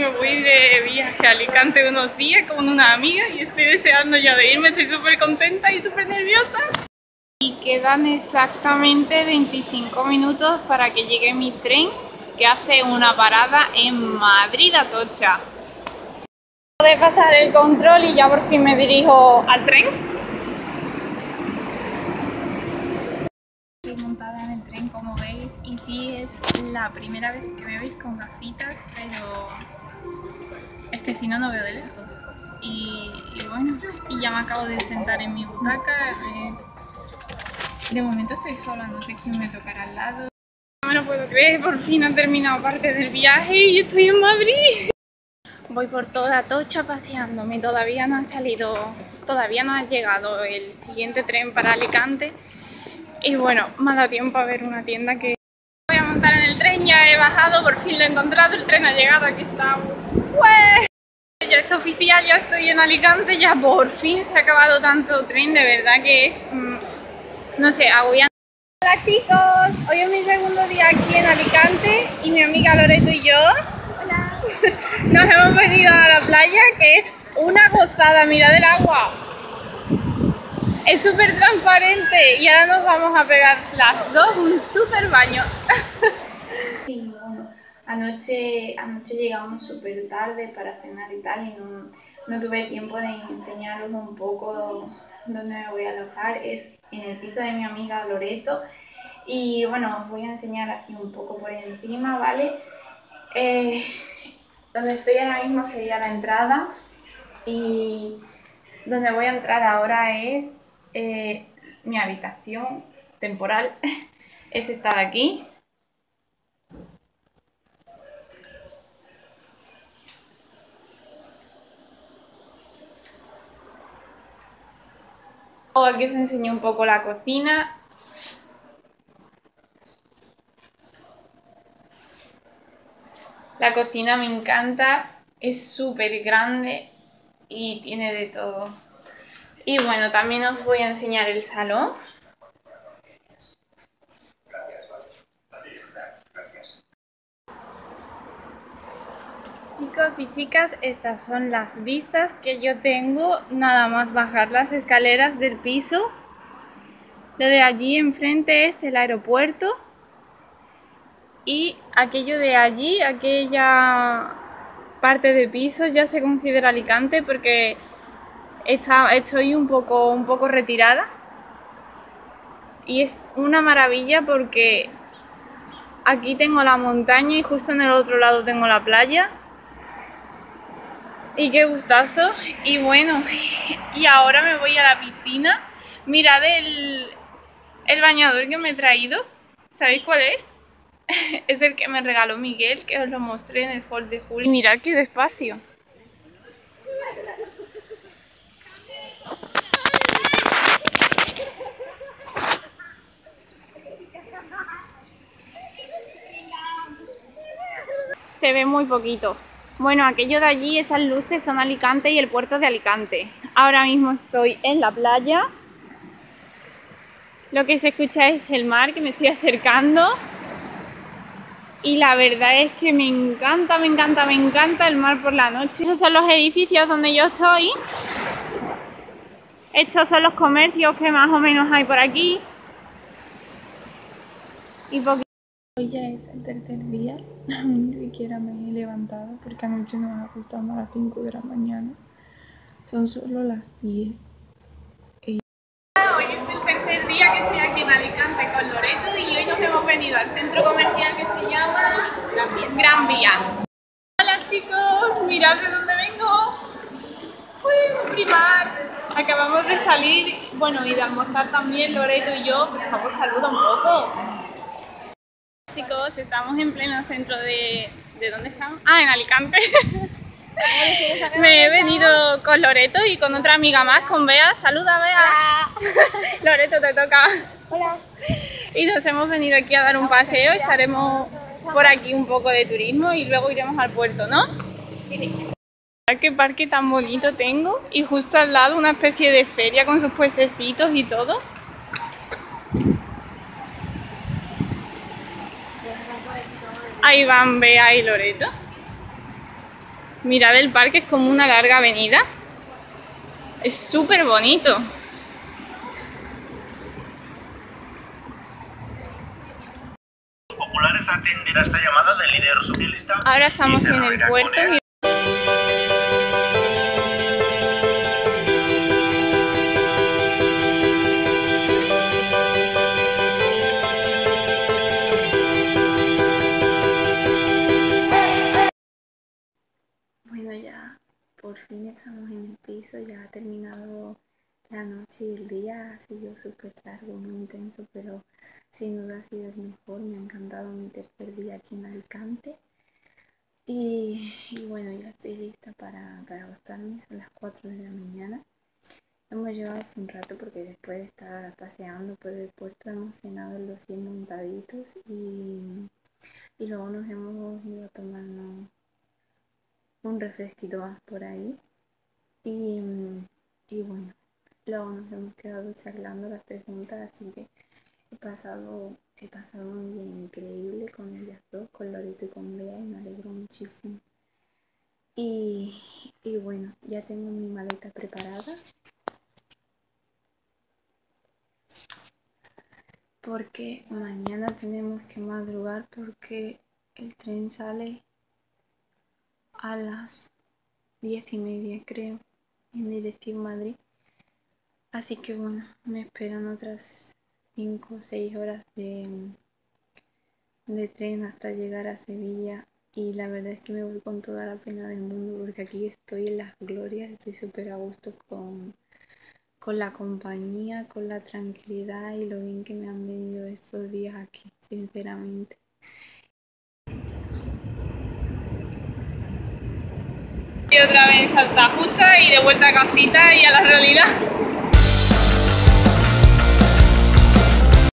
me voy de viaje a Alicante unos días con una amiga y estoy deseando ya de irme, estoy súper contenta y súper nerviosa. Y quedan exactamente 25 minutos para que llegue mi tren, que hace una parada en Madrid, Atocha. Acabo de pasar el control y ya por fin me dirijo al tren. Estoy montada en el tren, como veis, y sí, es la primera vez que me veis con gafitas, pero es que si no, no veo de lejos. Y bueno, y ya me acabo de sentar en mi butaca. De momento estoy sola, no sé quién me tocará al lado. No me lo puedo creer, por fin han terminado parte del viaje y estoy en Madrid. Voy por toda Atocha paseándome, todavía no ha llegado el siguiente tren para Alicante. Y bueno, me ha dado tiempo a ver una tienda que... Voy a montar en el tren, ya he bajado, por fin lo he encontrado, el tren ha llegado, aquí está. ¡Ué! Ya es oficial, ya estoy en Alicante, ya por fin se ha acabado tanto tren, de verdad que es... no sé, agobiante. Hola chicos, hoy es mi segundo día aquí en Alicante y mi amiga Loreto y yo nos hemos venido a la playa, que es una gozada, mirad el agua. Es súper transparente y ahora nos vamos a pegar las dos un súper baño. Y bueno, anoche llegamos súper tarde para cenar y tal y no tuve tiempo de enseñaros un poco dónde me voy a alojar. Es en el piso de mi amiga Loreto y bueno, os voy a enseñar así un poco por encima, ¿vale? Donde estoy ahora mismo sería la entrada y donde voy a entrar ahora es mi habitación temporal, es esta de aquí. Aquí os enseño un poco la cocina. La cocina me encanta, es súper grande y tiene de todo. Y bueno, también os voy a enseñar el salón. Chicos y chicas, estas son las vistas que yo tengo nada más bajar las escaleras del piso. Desde allí enfrente es el aeropuerto y aquello de allí, aquella parte de piso ya se considera Alicante porque estoy un poco retirada y es una maravilla porque aquí tengo la montaña y justo en el otro lado tengo la playa. Y qué gustazo. Y bueno, y ahora me voy a la piscina. Mirad el bañador que me he traído. ¿Sabéis cuál es? Es el que me regaló Miguel, que os lo mostré en el haul de julio. Y mirad qué despacio. Se ve muy poquito. Bueno, aquello de allí, esas luces son Alicante y el puerto de Alicante. Ahora mismo estoy en la playa. Lo que se escucha es el mar, que me estoy acercando. Y la verdad es que me encanta el mar por la noche. Esos son los edificios donde yo estoy. Estos son los comercios que más o menos hay por aquí. Y hoy ya es el tercer día. Aún ni siquiera me he levantado porque anoche nos acostamos a las 5 de la mañana. Son solo las 10. Hoy es el tercer día que estoy aquí en Alicante con Loreto y hoy nos hemos venido al centro comercial que se llama Gran Vía. Hola chicos, mirad de dónde vengo. Uy, Primar. Acabamos de salir, bueno, y de almorzar también Loreto y yo. Por favor, saluda un poco. Chicos, estamos en pleno centro de... ¿De dónde estamos? Ah, en Alicante. Me he venido con Loreto y con otra amiga más, con Bea. Saluda, Bea. Hola. Loreto, te toca. Hola. Y nos hemos venido aquí a dar un paseo. Estaremos por aquí un poco de turismo y luego iremos al puerto, ¿no? Sí. Qué parque tan bonito tengo. Y justo al lado una especie de feria con sus puestecitos y todo. Ahí van Bea y Loreto. Mirad el parque, es como una larga avenida. Es súper bonito. Populares atenderá esta llamada del líder socialista. Ahora estamos en el puerto. Bueno, ya por fin estamos en el piso, ya ha terminado la noche y el día. Ha sido súper largo, muy intenso, pero sin duda ha sido el mejor. Me ha encantado mi tercer día aquí en Alicante. Y bueno, ya estoy lista para acostarme, son las 4 de la mañana. Hemos llegado hace un rato porque después de estar paseando por el puerto hemos cenado en los 100 montaditos y luego nos hemos ido a tomarnos un refresquito más por ahí y bueno, luego nos hemos quedado charlando las tres juntas, así que he pasado un día increíble con ellas dos, con Lorito y con Bea, y me alegro muchísimo. Y bueno, ya tengo mi maleta preparada porque mañana tenemos que madrugar porque el tren sale a las 10:30, creo, en dirección Madrid. Así que bueno, me esperan otras 5 o 6 horas de tren hasta llegar a Sevilla. Y la verdad es que me voy con toda la pena del mundo porque aquí estoy en las glorias, estoy súper a gusto con la compañía, con la tranquilidad y lo bien que me han venido estos días aquí, sinceramente. Y otra vez en Santa Justa y de vuelta a casita y a la realidad.